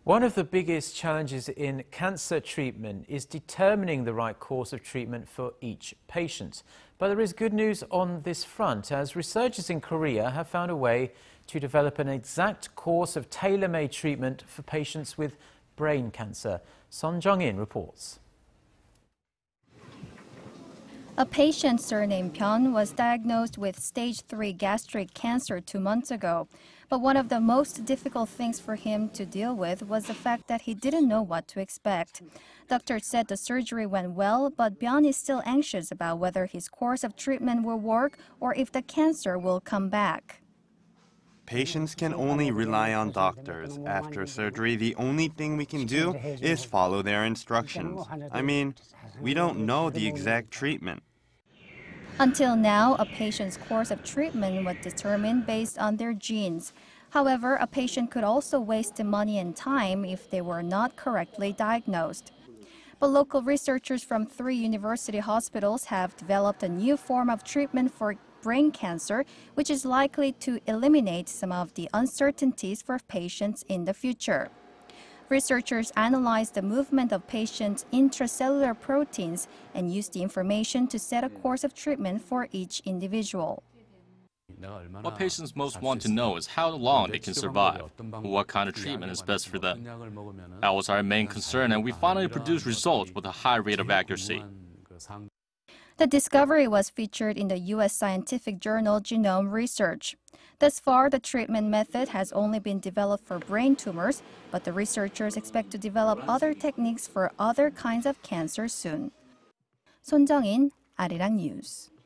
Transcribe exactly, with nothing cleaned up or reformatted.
One of the biggest challenges in cancer treatment is determining the right course of treatment for each patient. But there is good news on this front, as researchers in Korea have found a way to develop an exact course of tailor-made treatment for patients with brain cancer. Sohn Jung-in reports. A patient surnamed Byeon was diagnosed with stage three gastric cancer two months ago. But one of the most difficult things for him to deal with was the fact that he didn't know what to expect. Doctors said the surgery went well, but Byeon is still anxious about whether his course of treatment will work or if the cancer will come back. Patients can only rely on doctors. After surgery, the only thing we can do is follow their instructions. I mean, we don't know the exact treatment. Until now, a patient's course of treatment was determined based on their genes. However, a patient could also waste money and time if they were not correctly diagnosed. But local researchers from three university hospitals have developed a new form of treatment for brain cancer, which is likely to eliminate some of the uncertainties for patients in the future. Researchers analyzed the movement of patients' intracellular proteins and used the information to set a course of treatment for each individual. What patients most want to know is how long they can survive, what kind of treatment is best for them. That was our main concern, and we finally produced results with a high rate of accuracy. The discovery was featured in the U S scientific journal Genome Research. Thus far, the treatment method has only been developed for brain tumors, but the researchers expect to develop other techniques for other kinds of cancer soon. Sohn Jung-in, Arirang News.